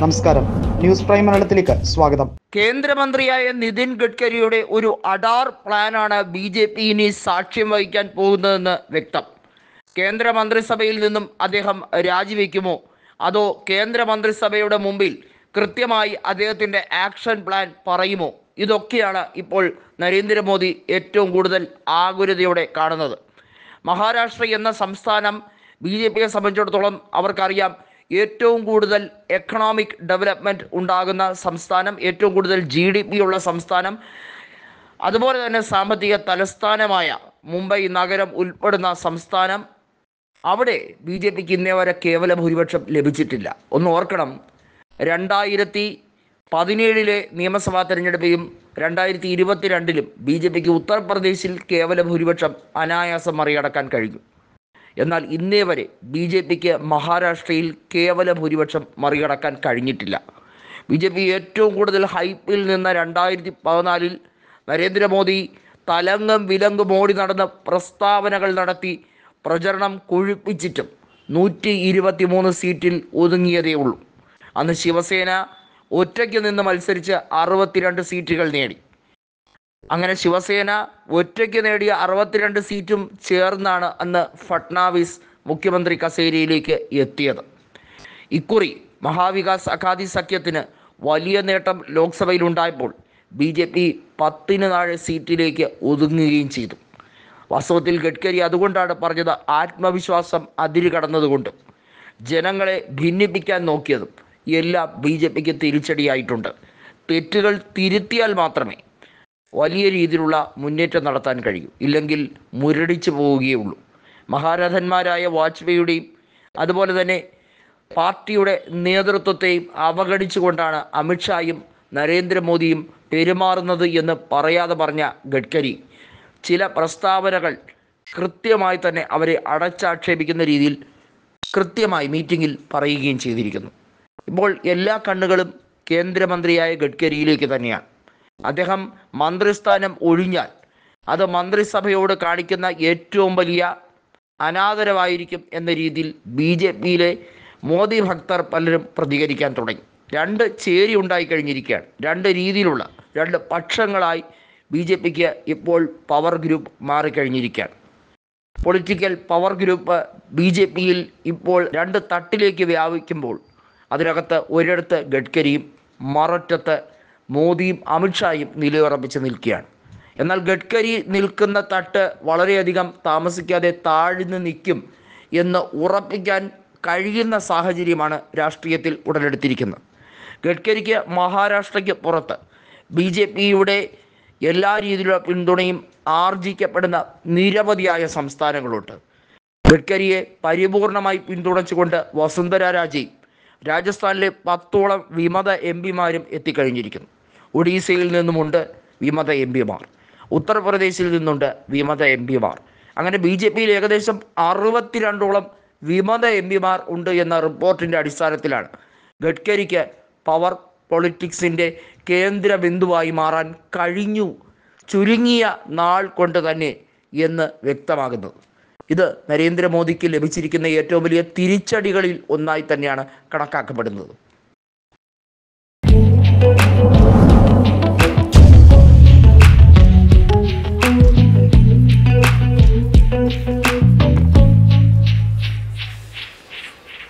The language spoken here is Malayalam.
നമസ്കാരം, ന്യൂസ് പ്രൈം മലയാളത്തിലേക്ക് സ്വാഗതം. കേന്ദ്രമന്ത്രിയായ നിതിൻ ഗഡ്കരിയുടെ ഒരു അഡാർ പ്ലാനാണ് BJP ഇനി സാക്ഷ്യം വഹിക്കാൻ പോകുന്നതെന്ന് വ്യക്തം. കേന്ദ്രമന്ത്രിസഭയിൽ നിന്നും അദ്ദേഹം രാജിവെക്കുമോ, അതോ കേന്ദ്രമന്ത്രിസഭയുടെ മുമ്പിൽ കൃത്യമായി അദ്ദേഹത്തിൻ്റെ ആക്ഷൻ പ്ലാൻ പറയുമോ? ഇതൊക്കെയാണ് ഇപ്പോൾ നരേന്ദ്രമോദി ഏറ്റവും കൂടുതൽ ആകുലതയോടെ കാണുന്നത്. മഹാരാഷ്ട്ര എന്ന സംസ്ഥാനം BJPയെ സംബന്ധിച്ചിടത്തോളം അവർക്കറിയാം, ഏറ്റവും കൂടുതൽ എക്കണോമിക് ഡെവലപ്മെൻറ്റ് ഉണ്ടാകുന്ന സംസ്ഥാനം, ഏറ്റവും കൂടുതൽ GDP ഉള്ള സംസ്ഥാനം, അതുപോലെ തന്നെ സാമ്പത്തിക തലസ്ഥാനമായ മുംബൈ നഗരം ഉൾപ്പെടുന്ന സംസ്ഥാനം. അവിടെ BJPക്ക് ഇന്നേ വരെ കേവല ഭൂരിപക്ഷം ലഭിച്ചിട്ടില്ല. ഒന്ന് ഓർക്കണം, 2017 നിയമസഭാ തെരഞ്ഞെടുപ്പിലും 2022 BJPക്ക് ഉത്തർപ്രദേശിൽ കേവല ഭൂരിപക്ഷം അനായാസം മറികടക്കാൻ കഴിഞ്ഞു. എന്നാൽ ഇന്നേ വരെ BJPക്ക് മഹാരാഷ്ട്രയിൽ കേവല ഭൂരിപക്ഷം മറികടക്കാൻ കഴിഞ്ഞിട്ടില്ല. BJP ഏറ്റവും കൂടുതൽ ഹൈപ്പിൽ നിന്ന 2014 നരേന്ദ്രമോദി തലങ്ങും വിലങ്ങും ഓടി നടന്ന് പ്രസ്താവനകൾ നടത്തി പ്രചരണം കൊഴുപ്പിച്ചിട്ടും 123 സീറ്റിൽ ഒതുങ്ങിയതേ ഉള്ളൂ. അന്ന് ശിവസേന ഒറ്റയ്ക്ക് നിന്ന് മത്സരിച്ച് 62 സീറ്റുകൾ നേടി. അങ്ങനെ ശിവസേന ഒറ്റയ്ക്ക് നേടിയ 62 സീറ്റും ചേർന്നാണ് അന്ന് ഫട്നാവിസ് മുഖ്യമന്ത്രി കസേരയിലേക്ക് എത്തിയത്. ഇക്കുറി മഹാവികാസ് അഘാദി സഖ്യത്തിന് വലിയ നേട്ടം ലോക്സഭയിലുണ്ടായപ്പോൾ BJP 10-ന് താഴെ സീറ്റിലേക്ക് ഒതുങ്ങുകയും ചെയ്തു. വാസ്തവത്തിൽ ഗഡ്കരി അതുകൊണ്ടാണ് പറഞ്ഞത്, ആത്മവിശ്വാസം അതിര് കടന്നതുകൊണ്ടും ജനങ്ങളെ ഭിന്നിപ്പിക്കാൻ നോക്കിയതും എല്ലാം BJPക്ക് തിരിച്ചടിയായിട്ടുണ്ട്. തെറ്റുകൾ തിരുത്തിയാൽ മാത്രമേ വലിയ രീതിയിലുള്ള മുന്നേറ്റം നടത്താൻ കഴിയൂ, ഇല്ലെങ്കിൽ മുരടിച്ചു പോവുകയുള്ളൂ. മഹാരഥന്മാരായ വാജ്പേയിയുടെയും അതുപോലെ തന്നെ പാർട്ടിയുടെ നേതൃത്വത്തെയും അവഗണിച്ചുകൊണ്ടാണ് അമിത്ഷായും നരേന്ദ്രമോദിയും പെരുമാറുന്നത് എന്ന് പറയാതെ പറഞ്ഞ ഗഡ്കരി ചില പ്രസ്താവനകൾ കൃത്യമായി തന്നെ അവരെ അടച്ചാക്ഷേപിക്കുന്ന രീതിയിൽ കൃത്യമായി മീറ്റിങ്ങിൽ പറയുകയും ചെയ്തിരിക്കുന്നു. ഇപ്പോൾ എല്ലാ കണ്ണുകളും കേന്ദ്രമന്ത്രിയായ ഗഡ്കരിയിലേക്ക് തന്നെയാണ്. അദ്ദേഹം മന്ത്രിസ്ഥാനം ഒഴിഞ്ഞാൽ അത് മന്ത്രിസഭയോട് കാണിക്കുന്ന ഏറ്റവും വലിയ അനാദരവായിരിക്കും എന്ന രീതിയിൽ BJPയിലെ മോദി ഭക്തർ പലരും പ്രതികരിക്കാൻ തുടങ്ങി. രണ്ട് ചേരി ഉണ്ടായിക്കഴിഞ്ഞിരിക്കുകയാണ്. രണ്ട് രീതിയിലുള്ള രണ്ട് പക്ഷങ്ങളായി BJPക്ക് ഇപ്പോൾ പവർ ഗ്രൂപ്പ് മാറിക്കഴിഞ്ഞിരിക്കുകയാണ്. പൊളിറ്റിക്കൽ പവർ ഗ്രൂപ്പ് BJPയിൽ ഇപ്പോൾ രണ്ട് തട്ടിലേക്ക് വ്യാപിക്കുമ്പോൾ അതിനകത്ത് ഒരിടത്ത് ഗഡ്കരിയും മറൊറ്റത്ത് മോദിയും അമിത്ഷായും നിലയുറപ്പിച്ച് നിൽക്കുകയാണ്. എന്നാൽ ഗഡ്കരി നിൽക്കുന്ന തട്ട് വളരെയധികം താമസിക്കാതെ താഴ്ന്നു നിൽക്കും എന്ന് ഉറപ്പിക്കാൻ കഴിയുന്ന സാഹചര്യമാണ് രാഷ്ട്രീയത്തിൽ ഉടലെടുത്തിരിക്കുന്നത്. ഗഡ്കരിക്ക് മഹാരാഷ്ട്രയ്ക്ക് പുറത്ത് BJPയുടെ എല്ലാ രീതിയിലുള്ള പിന്തുണയും ആർജിക്കപ്പെടുന്ന നിരവധിയായ സംസ്ഥാനങ്ങളുണ്ട്. ഗഡ്കരിയെ പരിപൂർണമായി പിന്തുണച്ചുകൊണ്ട് വസുന്ധര രാജയും രാജസ്ഥാനിലെ 10ഓളം വിമത MPമാരും എത്തിക്കഴിഞ്ഞിരിക്കുന്നു. ഒഡീസയിൽ നിന്നുമുണ്ട് വിമത MPമാർ, ഉത്തർപ്രദേശിൽ നിന്നുണ്ട് വിമത MPമാർ. അങ്ങനെ BJPയിൽ ഏകദേശം 62ഓളം വിമത MPമാർ ഉണ്ട് എന്ന റിപ്പോർട്ടിൻ്റെ അടിസ്ഥാനത്തിലാണ് ഗഡ്കരിക്ക് പവർ പൊളിറ്റിക്സിൻ്റെ കേന്ദ്ര ബിന്ദുവായി മാറാൻ കഴിഞ്ഞു ചുരുങ്ങിയ നാൾ കൊണ്ട് തന്നെ എന്ന് വ്യക്തമാകുന്നത്. ഇത് നരേന്ദ്രമോദിക്ക് ലഭിച്ചിരിക്കുന്ന ഏറ്റവും വലിയ തിരിച്ചടികളിൽ ഒന്നായി തന്നെയാണ് കണക്കാക്കപ്പെടുന്നത്.